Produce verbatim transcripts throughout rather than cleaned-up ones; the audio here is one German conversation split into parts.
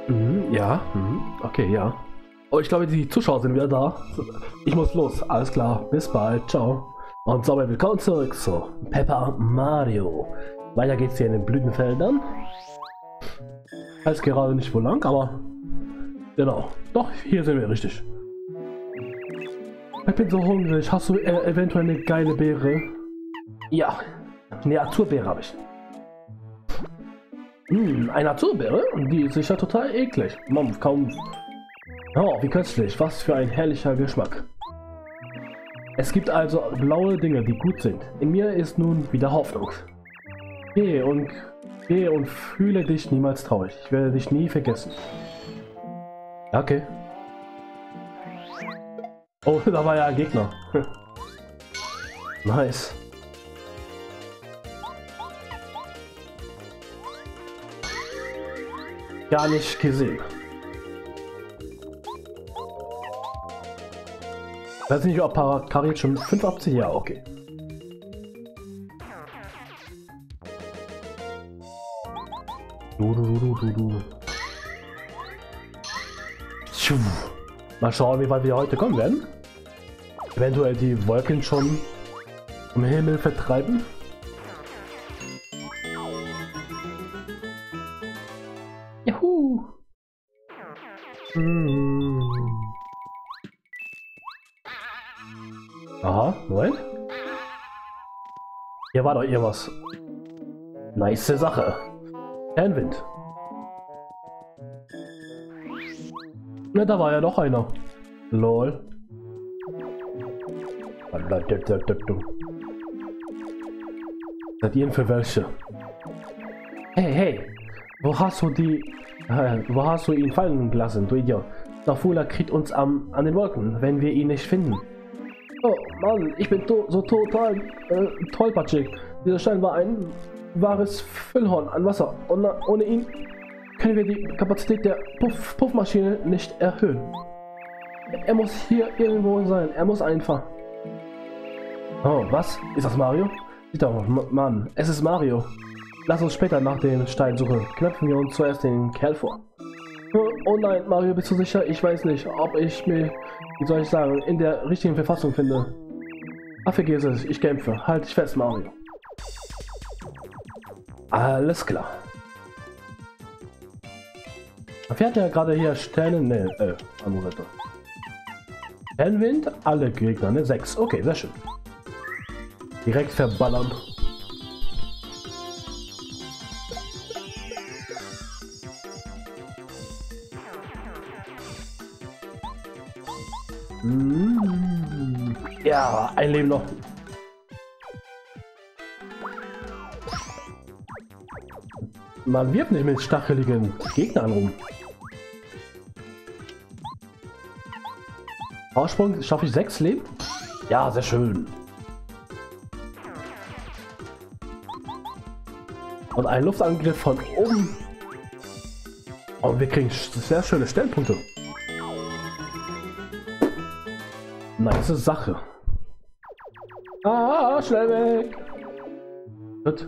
Mhm, ja, mhm, okay, ja. Oh, ich glaube, die Zuschauer sind wieder da. Ich muss los. Alles klar. Bis bald. Ciao. Und so, willkommen zurück zu Paper Mario. Weiter geht's hier in den Blütenfeldern. Ich weiß gerade nicht wo lang, aber genau. Doch, hier sind wir richtig. Ich bin so hungrig. Hast du äh, eventuell eine geile Beere? Ja, eine Azurbeere habe ich. Hm, eine Azurbeere? Die ist sicher total eklig. Mann, kaum. Oh, wie köstlich. Was für ein herrlicher Geschmack. Es gibt also blaue Dinge, die gut sind. In mir ist nun wieder Hoffnung. Geh und, geh und fühle dich niemals traurig. Ich werde dich nie vergessen. Okay. Oh, da war ja ein Gegner. Nice. Gar nicht gesehen. Weiß nicht, ob Parakari jetzt schon fünf abzieht. Ja, okay. Du, du, du, du, du. Mal schauen, wie weit wir heute kommen werden. Eventuell die Wolken schon im Himmel vertreiben. Juhu! Hm. Aha, Moment. Hier war doch irgendwas. Nice Sache. Fernwind. Ne, da war ja noch einer. Lol. Seid ihr für welche? Hey, hey! Wo hast du die... Äh, wo hast du ihn fallen gelassen, du Idiot? Nafula kriegt uns am, an den Wolken, wenn wir ihn nicht finden. Oh Mann, ich bin to so total äh, tollpatschig. Dieser Stein war ein wahres Füllhorn an Wasser. Und ohne ihn können wir die Kapazität der Puff Puffmaschine nicht erhöhen. Er muss hier irgendwo sein. Er muss einfach. Oh, was? Ist das Mario? Sieht doch, Mann, es ist Mario. Lass uns später nach dem Stein suchen. Knöpfen wir uns zuerst den Kerl vor. Oh nein, Mario, bist du sicher? Ich weiß nicht, ob ich mich, wie soll ich sagen, in der richtigen Verfassung finde. Ach, vergiss es, ich kämpfe. Halt dich fest, Mario. Alles klar. Wer hat ja gerade hier Sterne? Ne, äh, Amulette. Fernwind, alle Gegner, ne? Sechs. Okay, sehr schön. Direkt verballern. Ja, ein Leben noch. Man wirft nicht mit stacheligen Gegnern rum. Aussprung, schaffe ich sechs Leben? Ja, sehr schön. Und ein Luftangriff von oben. Und wir kriegen sehr schöne Stellpunkte. Nice Sache. Ah, schnell weg. Gut.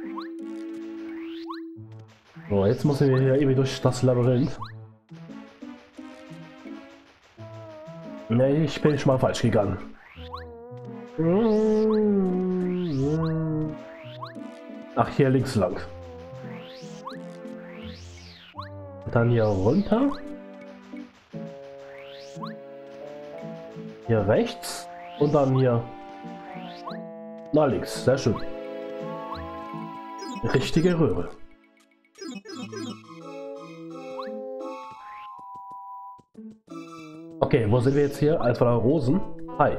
So, jetzt müssen wir hier irgendwie durch das Labyrinth. Ne, ich bin schon mal falsch gegangen. Ach, hier links lang. Dann hier runter. Hier rechts und dann hier nach links. Sehr schön. Richtige Röhre. Okay, wo sind wir jetzt hier? Als von der Rosen. Hi.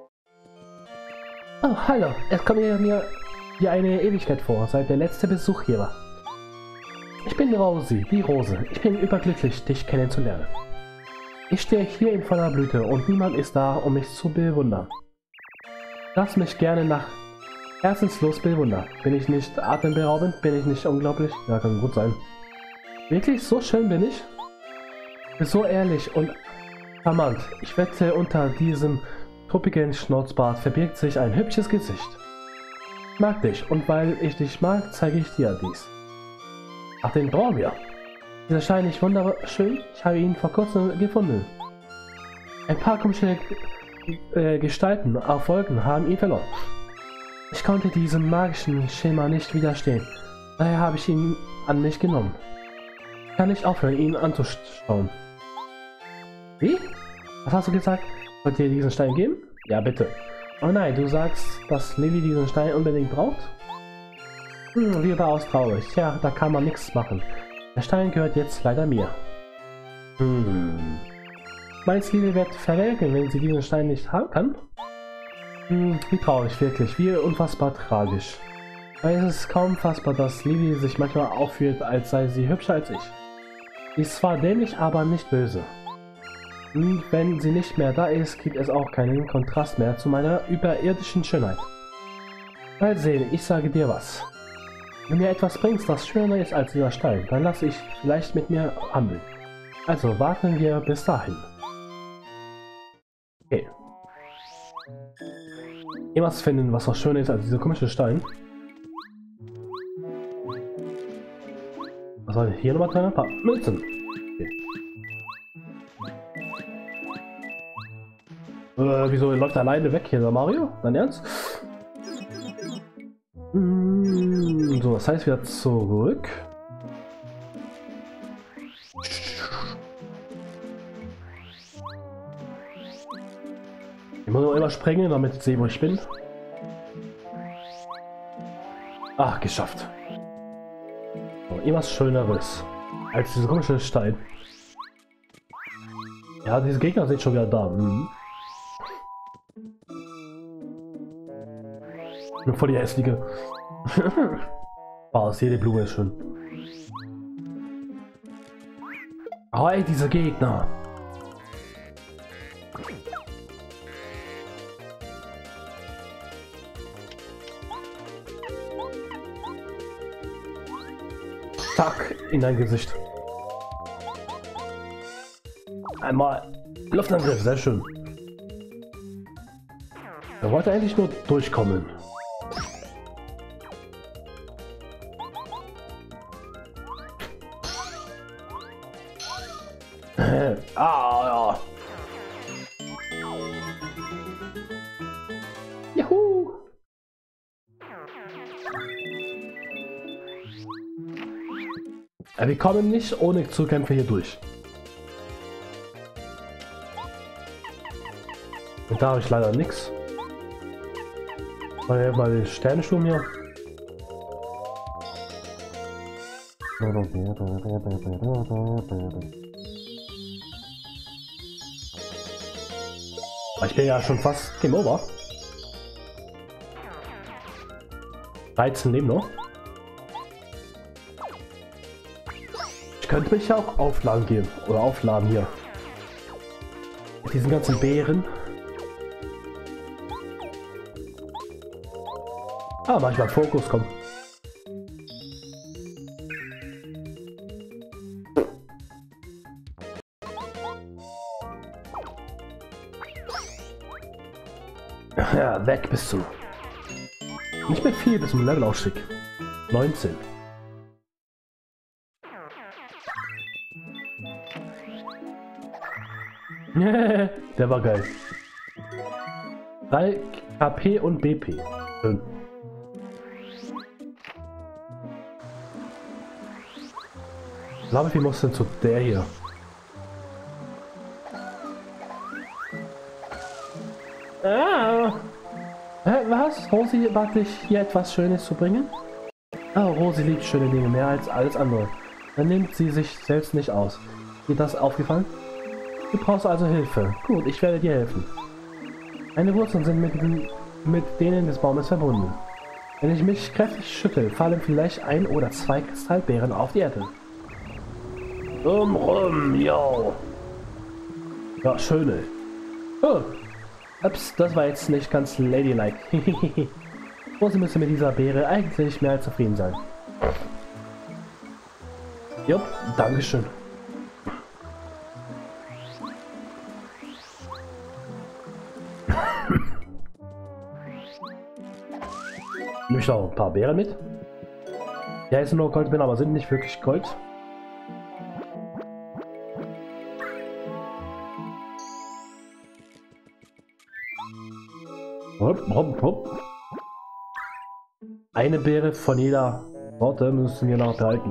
Oh, hallo. Es kommt mir hier eine Ewigkeit vor, seit der letzte Besuch hier war. Ich bin Rosi, die Rose. Ich bin überglücklich, dich kennenzulernen. Ich stehe hier in voller Blüte und niemand ist da, um mich zu bewundern. Lass mich gerne nach herzenslos bewundern. Bin ich nicht atemberaubend? Bin ich nicht unglaublich? Ja, kann gut sein. Wirklich so schön bin ich? So ehrlich und charmant. Ich wette, unter diesem truppigen Schnauzbart verbirgt sich ein hübsches Gesicht. Ich mag dich und weil ich dich mag, zeige ich dir dies. Ach, den brauchen wir. Dieser Stein ist wunderschön. Ich habe ihn vor kurzem gefunden. Ein paar komische äh, Gestalten auf Wolken haben ihn verloren. Ich konnte diesem magischen Schema nicht widerstehen. Daher habe ich ihn an mich genommen. Ich kann nicht aufhören, ihn anzuschauen. Wie? Was hast du gesagt? Sollt ihr diesen Stein geben? Ja, bitte. Oh nein, du sagst, dass Lilly diesen Stein unbedingt braucht? Hm, wie überaus traurig. Ja, da kann man nichts machen. Der Stein gehört jetzt leider mir. Hm. Meinst du, Lilly wird verwelken, wenn sie diesen Stein nicht haben kann? Hm, wie traurig, wirklich. Wie unfassbar tragisch. Weil es ist kaum fassbar, dass Lilly sich manchmal aufführt, als sei sie hübscher als ich. Sie ist zwar dämlich, aber nicht böse. Und wenn sie nicht mehr da ist, gibt es auch keinen Kontrast mehr zu meiner überirdischen Schönheit. Mal sehen, ich sage dir was. Wenn mir etwas bringst, das schöner ist als dieser Stein, dann lasse ich vielleicht mit mir handeln. Also warten wir bis dahin. Okay. Irgendwas finden, was noch schöner ist als dieser komische Stein. Was war hier nochmal drin? Ein paar Münzen. Okay. Äh, wieso läuft er alleine weg hier, der Mario? Dein Ernst? Mm, so, das heißt wieder zurück. Ich muss nur immer sprengen, damit ich sehe, wo ich bin. Ach, geschafft. So, irgendwas Schöneres als dieser komische Stein. Ja, diese Gegner sind schon wieder da. Hm. Nur voll die hässliche. Was, jede Blume ist schön. Oh, ey, diese Gegner. Zack, in dein Gesicht. Einmal Luftangriff, sehr schön. Er wollte eigentlich nur durchkommen. Ah, ja. Juhu. Ja, wir kommen nicht ohne Zukämpfe hier durch. Und da habe ich leider nichts. Mal mal die Sternensturm hier. Ich bin ja schon fast Game Over. dreizehn Leben noch. Ich könnte mich ja auch aufladen gehen. Oder aufladen hier. Mit diesen ganzen Beeren. Ah, manchmal Fokus kommt. Ja, weg bist du. Nicht mehr viel bis zum Levelaufstieg. neunzehn. Der war geil. drei K P und B P. Schön. Ich glaube, wir mussten zu der hier. Ah. Hä, was? Rosi bat dich, hier etwas Schönes zu bringen? Ah, Rosi liebt schöne Dinge mehr als alles andere. Dann nimmt sie sich selbst nicht aus. Ist dir das aufgefallen? Du brauchst also Hilfe. Gut, ich werde dir helfen. Meine Wurzeln sind mit, den, mit denen des Baumes verbunden. Wenn ich mich kräftig schüttel, fallen vielleicht ein oder zwei Kristallbeeren auf die Erde. Rum, rum, yo. Ja, schöne. Oh. Ups, das war jetzt nicht ganz ladylike. Rosi müsste mit dieser Beere eigentlich mehr als zufrieden sein. Jupp, dankeschön. Nehme ich noch ein paar Beeren mit. Ja, ist nur Goldbeeren, aber sind nicht wirklich Gold. Hopp, hopp, hopp. Eine Beere von jeder Sorte müssen wir noch behalten.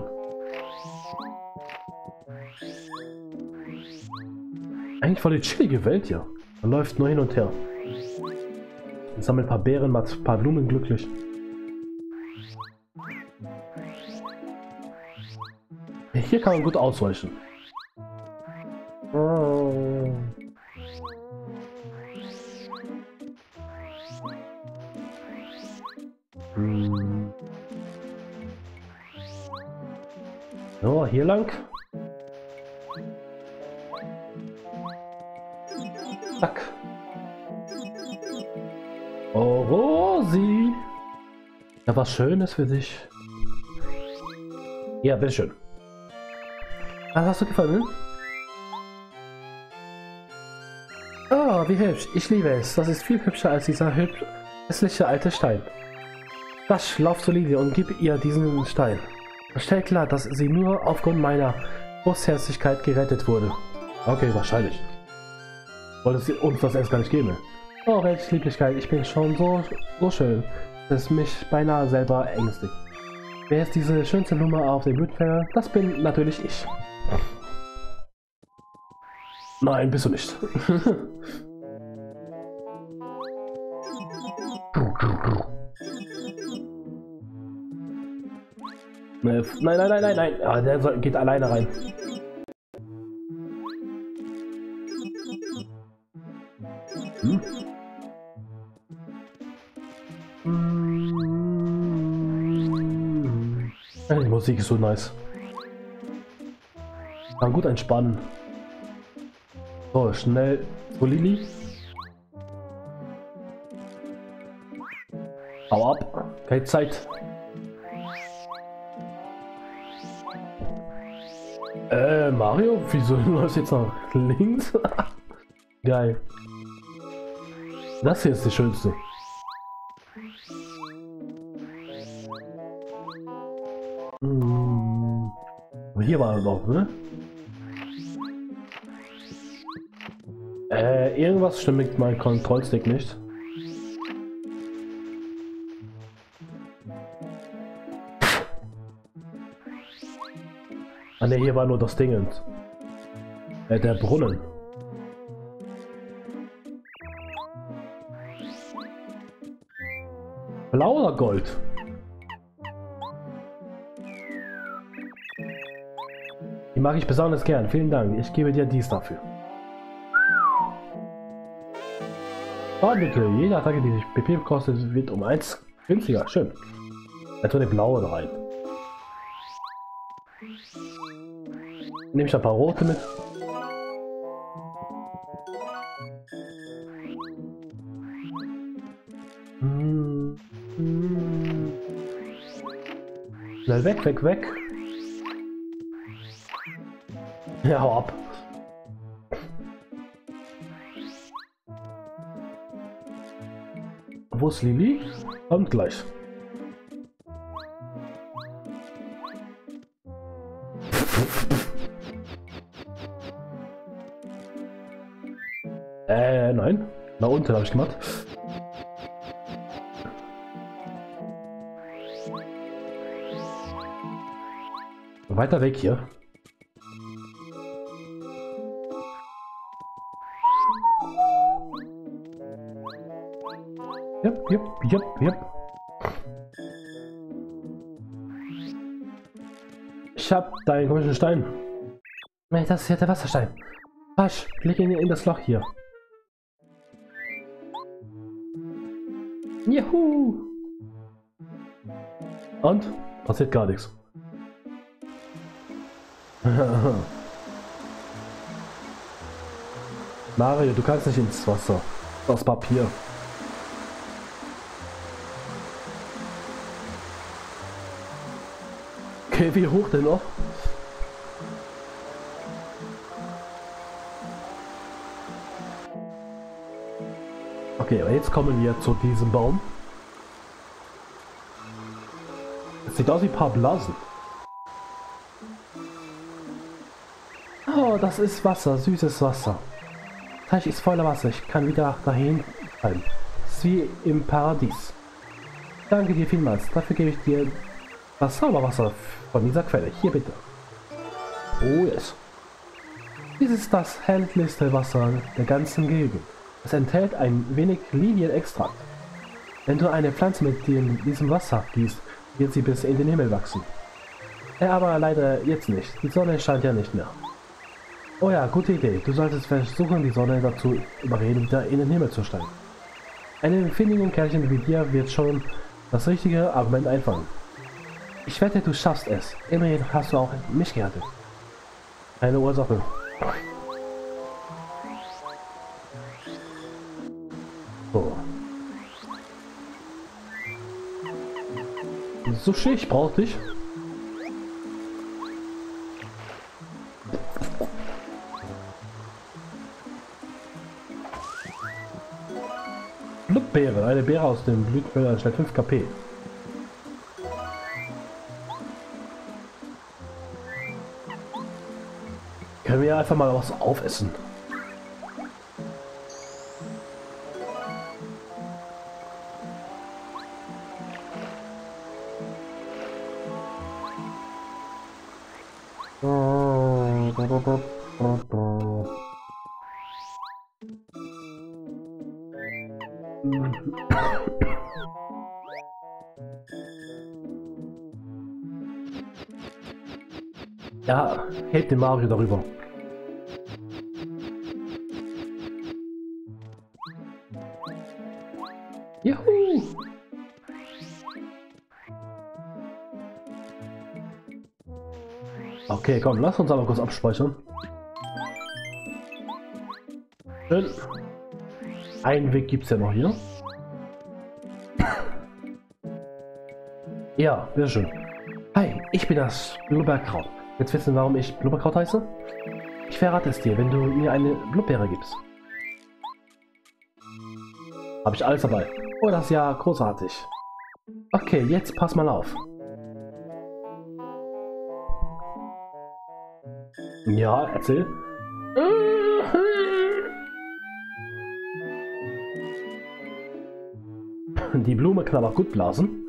Eigentlich voll die chillige Welt hier. Man läuft nur hin und her. Sammelt ein paar Beeren, macht ein paar Blumen glücklich. Hier kann man gut ausweichen. Oh. Hm. So, hier lang. Zack. Oh, Rosi. Ja, was Schönes für dich. Ja, bitteschön. Was hast du gefallen? Oh, wie hübsch. Ich liebe es. Das ist viel hübscher als dieser hübsch hässliche alte Stein. Rasch, lauf zu Lili und gib ihr diesen Stein. Stell klar, dass sie nur aufgrund meiner Großherzigkeit gerettet wurde. Okay, wahrscheinlich. Wollte sie uns das erst gar nicht geben. Oh, welche Lieblichkeit. Ich bin schon so, so schön, dass es mich beinahe selber ängstigt. Wer ist diese schönste Blume auf dem Blütenfänger? Das bin natürlich ich. Nein, bist du nicht. Nein, nein, nein, nein, nein. Ah, der soll, geht alleine rein. Hm? Die Musik ist so nice. Kann gut entspannen. So, schnell zu Lili. Hau ab. Keine Zeit. Äh, Mario? Wieso läufst du jetzt nach links? Geil. Das hier ist die schönste. Hm. Hier war er noch, ne? Äh, irgendwas stimmt mit meinem Kontrollstick nicht. Ah ne, hier war nur das Ding. Äh, der Brunnen. Blau oder Gold? Die mag ich besonders gern. Vielen Dank. Ich gebe dir dies dafür. Fahrmittel. Jede Attacke, die sich B P kostet, wird um eins günstiger. Schön. Jetzt eine blaue rein. Nehme ich ein paar rote mit. Hm. Hm. Schnell weg, weg, weg. Ja, hau ab. Wo ist Lili? Kommt gleich. Äh, nein. Nach unten habe ich gemacht. Weiter weg hier. Jupp, jupp, jupp, jupp. Ich hab deinen komischen Stein. Nee, das ist ja der Wasserstein. Rasch, leg ihn in das Loch hier. Juhu! Und? Passiert gar nichts. Mario, du kannst nicht ins Wasser. Das Papier. Okay, wie hoch denn noch? Okay, aber jetzt kommen wir zu diesem Baum. Es sieht aus wie ein paar Blasen. Oh, das ist Wasser, süßes Wasser. Der Teich ist voller Wasser, ich kann wieder dahin fallen. ist wie im Paradies. Danke dir vielmals. Dafür gebe ich dir das Zauberwasser von dieser Quelle. Hier bitte. Oh yes. Dies ist das hellste Wasser der ganzen Gegend. Es enthält ein wenig Lilienextrakt. Wenn du eine Pflanze mit diesem Wasser gießt, wird sie bis in den Himmel wachsen. Ja, aber leider jetzt nicht. Die Sonne scheint ja nicht mehr. Oh ja, gute Idee. Du solltest versuchen, die Sonne dazu überreden, wieder in den Himmel zu steigen. Einem findigen Kerlchen wie dir wird schon das richtige Argument einfallen. Ich wette, du schaffst es. Immerhin hast du auch mich gerettet. Eine Ursache. So. Sushi, ich brauch dich. Blutbeere, eine Beere aus dem Blutbeere, schnell fünf K P. Können wir einfach mal was aufessen? Ja, hält den Mario darüber. Juhu! Okay, komm, lass uns aber kurz abspeichern. Schön. Einen Weg gibt es ja noch hier. Ja, sehr schön. Hi, ich bin das Blubberkraut. Jetzt wissen, warum ich Blubberkraut heiße? Ich verrate es dir, wenn du mir eine Blubbeere gibst. Habe ich alles dabei. Oh, das ist ja großartig. Okay, jetzt pass mal auf. Ja, erzähl. Die Blume kann aber gut blasen.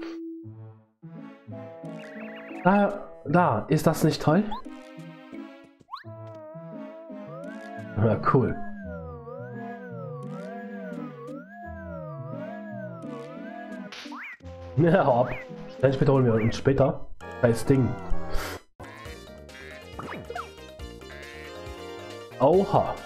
Da, da, ist das nicht toll? Ja, cool. Ja, hau ab. Dann später holen wir uns später. Scheiß Ding. Oha.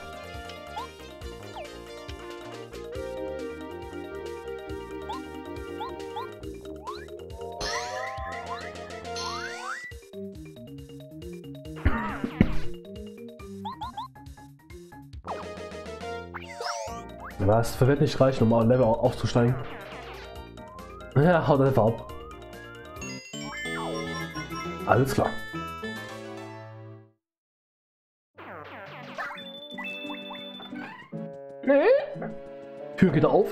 Was? Wird nicht reichen, um ein Level aufzusteigen? Ja, haut einfach ab. Alles klar. Tür geht auf.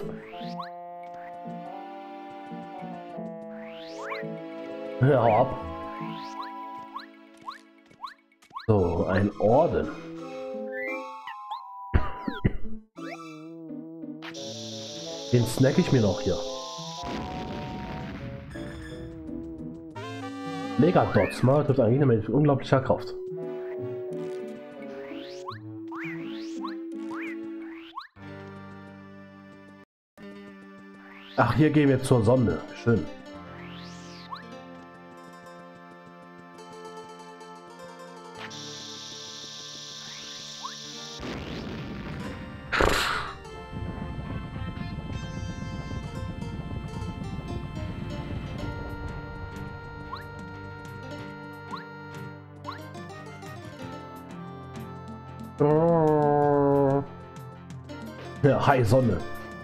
Ja, hau ab. So, ein Orden. Den snack ich mir noch hier. Megadots, mal trifft ein Gegner mit unglaublicher Kraft. Ach, hier gehen wir zur Sonne. Schön. Ja, hi Sonne.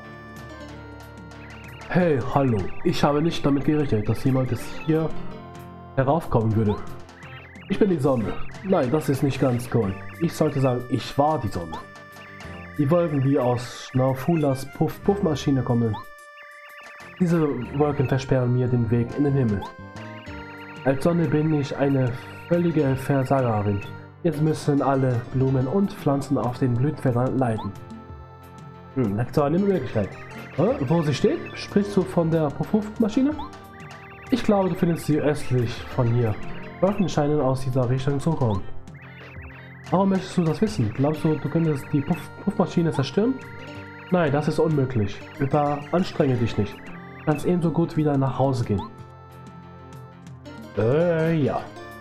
Hey, hallo. Ich habe nicht damit gerechnet, dass jemand es hier heraufkommen würde. Ich bin die Sonne. Nein, das ist nicht ganz cool. Ich sollte sagen, ich war die Sonne. Die Wolken, die aus Schnaufulas Puff-Puff-Maschine kommen. Diese Wolken versperren mir den Weg in den Himmel. Als Sonne bin ich eine völlige Versagerin. Jetzt müssen alle Blumen und Pflanzen auf den Blütenfeldern leiden. Hm, da gibt es aber eine Möglichkeit. Äh, wo sie steht? Sprichst du von der Puff-Puff-Maschine? Ich glaube, du findest sie östlich von hier. Wolken scheinen aus dieser Richtung zu kommen. Warum möchtest du das wissen? Glaubst du, du könntest die Puff-Puff-Maschine zerstören? Nein, das ist unmöglich. Überanstrenge dich nicht. Du kannst ebenso gut wieder nach Hause gehen. Äh, ja.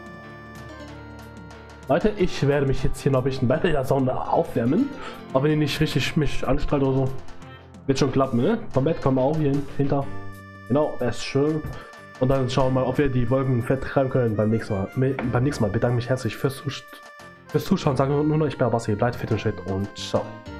Leute, ich werde mich jetzt hier noch ein bisschen bei der Sonne aufwärmen. Aber wenn ihr nicht richtig mich anstrahlt oder so, wird schon klappen, ne? Vom Bett kommen wir auch hier hinter. Genau, das ist schön. Und dann schauen wir mal, ob wir die Wolken vertreiben können beim nächsten Mal. Beim nächsten Mal bedanke mich herzlich fürs, Zus fürs Zuschauen. Sagen nur noch, ich bin Basti, bleibt fit und shit und ciao.